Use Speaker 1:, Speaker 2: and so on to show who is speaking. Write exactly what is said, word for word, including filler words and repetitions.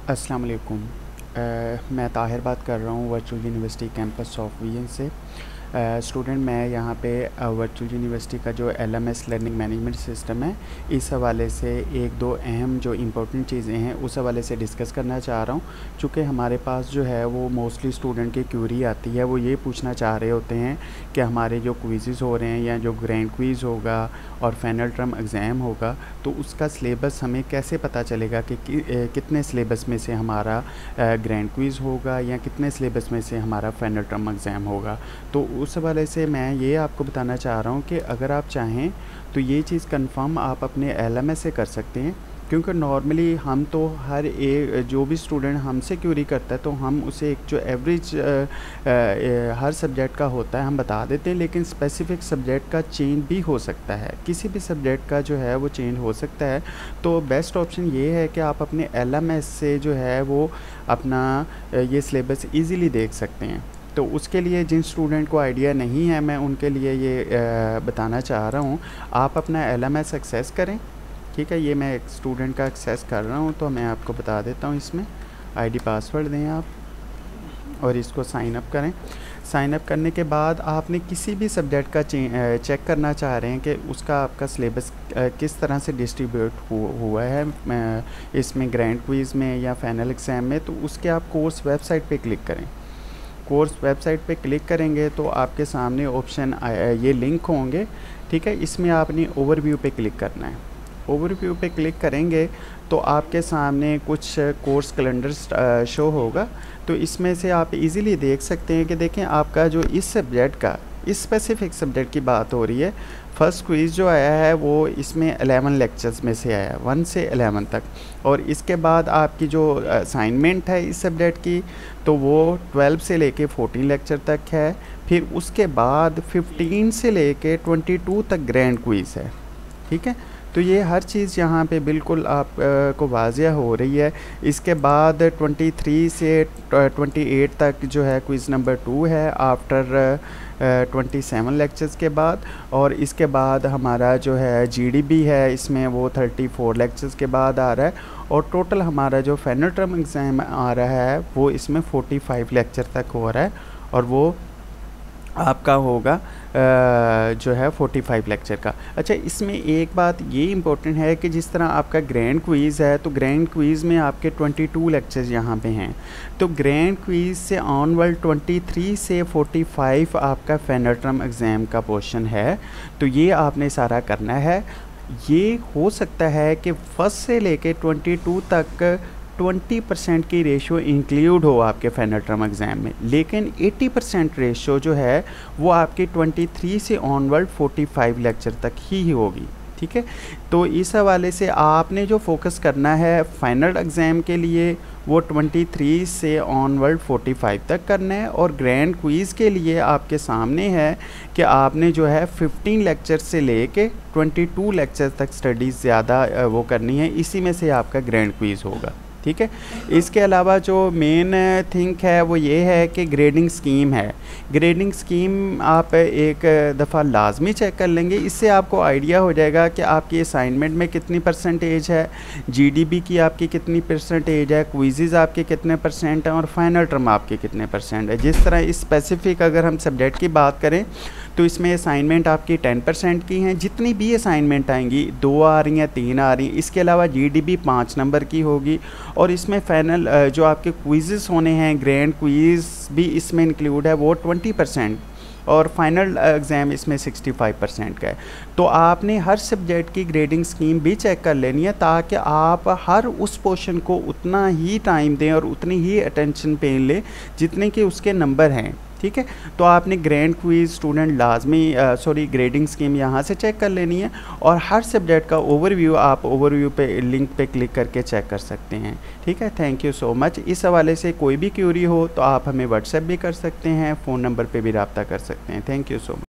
Speaker 1: अस्सलाम वालेकुम। अ, मैं ताहिर बात कर रहा हूँ virtual university campus of vision से। स्टूडेंट मैं यहाँ पे वर्चुअल यूनिवर्सिटी का जो एलएमएस लर्निंग मैनेजमेंट सिस्टम है, इस हवाले से एक दो अहम जो इम्पोर्टेंट चीज़ें हैं उस हवाले से डिस्कस करना चाह रहा हूँ। चूँकि हमारे पास जो है वो मोस्टली स्टूडेंट की क्यूरी आती है, वो ये पूछना चाह रहे होते हैं कि हमारे जो क्विज़ेस हो रहे हैं या जो ग्रैंड क्विज़ होगा और फाइनल टर्म एग्ज़ाम होगा तो उसका सिलेबस हमें कैसे पता चलेगा कि, कि कितने सिलेबस में से हमारा ग्रैंड क्विज़ होगा या कितने सिलेबस में से हमारा फाइनल टर्म एग्ज़ाम होगा। तो उस हवाले से मैं ये आपको बताना चाह रहा हूँ कि अगर आप चाहें तो ये चीज़ कंफर्म आप अपने एलएमएस से कर सकते हैं, क्योंकि नॉर्मली हम तो हर एक जो भी स्टूडेंट हमसे क्यूरी करता है तो हम उसे एक जो एवरेज हर सब्जेक्ट का होता है हम बता देते हैं, लेकिन स्पेसिफिक सब्जेक्ट का चेंज भी हो सकता है, किसी भी सब्जेक्ट का जो है वो चेंज हो सकता है। तो बेस्ट ऑप्शन ये है कि आप अपने एलएमएस से जो है वो अपना ये सिलेबस ईज़िली देख सकते हैं। तो उसके लिए जिन स्टूडेंट को आइडिया नहीं है मैं उनके लिए ये आ, बताना चाह रहा हूँ। आप अपना एलएमएस एक्सेस करें, ठीक है। ये मैं एक स्टूडेंट का एक्सेस कर रहा हूँ तो मैं आपको बता देता हूँ। इसमें आईडी पासवर्ड दें आप और इसको साइन अप करें। साइन अप करने के बाद आपने किसी भी सब्जेक्ट का चेक करना चाह रहे हैं कि उसका आपका सिलेबस किस तरह से डिस्ट्रीब्यूट हुआ है इसमें ग्रैंड क्विज़ में या फाइनल एग्ज़ाम में, तो उसके आप कोर्स वेबसाइट पे क्लिक करें। कोर्स वेबसाइट पे क्लिक करेंगे तो आपके सामने ऑप्शन ये लिंक होंगे, ठीक है। इसमें आपने ओवरव्यू पे क्लिक करना है। ओवरव्यू पे क्लिक करेंगे तो आपके सामने कुछ कोर्स कैलेंडर शो होगा। तो इसमें से आप इजीली देख सकते हैं कि देखें आपका जो इस सब्जेक्ट का इस स्पेसिफिक सब्जेक्ट की बात हो रही है, फर्स्ट क्विज़ जो आया है वो इसमें एलेवन लेक्चर्स में से आया है, वन से एलेवन तक। और इसके बाद आपकी जो असाइनमेंट है इस सब्जेक्ट की तो वो ट्वेल्व से लेके फोर्टीन लेक्चर तक है। फिर उसके बाद फिफ्टीन से लेके ट्वेंटी टू तक ग्रैंड क्विज़ है, ठीक है। तो ये हर चीज़ यहाँ पे बिल्कुल आप आ, को वाज़िया हो रही है। इसके बाद तेईस से अट्ठाईस तक जो है क्विज़ नंबर टू है आफ्टर सत्ताईस लेक्चर्स के बाद। और इसके बाद हमारा जो है जीडीबी है इसमें वो चौंतीस लेक्चर्स के बाद आ रहा है। और टोटल हमारा जो फाइनल टर्म एग्ज़ाम आ रहा है वो इसमें पैंतालीस लेक्चर तक हो रहा है और वो आपका होगा जो है पैंतालीस लेक्चर का। अच्छा, इसमें एक बात ये इम्पोर्टेंट है कि जिस तरह आपका ग्रैंड क्विज़ है तो ग्रैंड क्विज़ में आपके बाईस लेक्चर्स यहाँ पे हैं। तो ग्रैंड क्विज़ से ऑनवर्ड तेईस से पैंतालीस आपका फाइनल टर्म एग्ज़ाम का पोर्शन है। तो ये आपने सारा करना है। ये हो सकता है कि फर्स्ट से लेके बाईस तक ट्वेंटी परसेंट की रेशो इंक्लूड हो आपके फाइनल टर्म एग्ज़ाम में, लेकिन अस्सी परसेंट रेशो जो है वो आपके तेईस से ऑनवर्ड पैंतालीस लेक्चर तक ही होगी, ठीक है। तो इस हवाले से आपने जो फोकस करना है फाइनल एग्ज़ाम के लिए वो तेईस से ऑनवर्ड पैंतालीस तक करना है। और ग्रैंड क्विज़ के लिए आपके सामने है कि आपने जो है पंद्रह लेक्चर से लेके बाईस लेक्चर तक स्टडीज़ ज़्यादा वो करनी है, इसी में से आपका ग्रैंड क्विज़ होगा, ठीक है। इसके अलावा जो मेन थिंक है वो ये है कि ग्रेडिंग स्कीम है। ग्रेडिंग स्कीम आप एक दफ़ा लाजमी चेक कर लेंगे, इससे आपको आइडिया हो जाएगा कि आपकी असाइनमेंट में कितनी परसेंटेज है, जीडीबी की आपकी कितनी परसेंटेज है, क्विज़ेस आपके कितने परसेंट हैं और फाइनल टर्म आपके कितने परसेंट है। जिस तरह इस स्पेसिफिक अगर हम सब्जेक्ट की बात करें तो इसमें असाइनमेंट आपकी टेन परसेंट की हैं। जितनी भी असाइनमेंट आएंगी, दो आ रही हैं, तीन आ रही हैं, इसके अलावा जीडीबी पाँच नंबर की होगी। और इसमें फाइनल जो आपके क्विज़ेस होने हैं, ग्रैंड क्विज़ भी इसमें इंक्लूड है, वो ट्वेंटी परसेंट और फाइनल एग्ज़ाम इसमें पैंसठ परसेंट का है। तो आपने हर सब्जेक्ट की ग्रेडिंग स्कीम भी चेक कर लेनी है ताकि आप हर उस पोर्शन को उतना ही टाइम दें और उतनी ही अटेंशन पे लें जितने कि उसके नंबर हैं, ठीक है। तो आपने ग्रैंड क्विज़ स्टूडेंट लाजमी सॉरी ग्रेडिंग स्कीम यहाँ से चेक कर लेनी है। और हर सब्जेक्ट का ओवरव्यू आप ओवरव्यू पे लिंक पे क्लिक करके चेक कर सकते हैं, ठीक है। Thank you so much. इस हवाले से कोई भी क्यूरी हो तो आप हमें व्हाट्सएप भी कर सकते हैं, फ़ोन नंबर पे भी रब्ता कर सकते हैं। Thank you so much.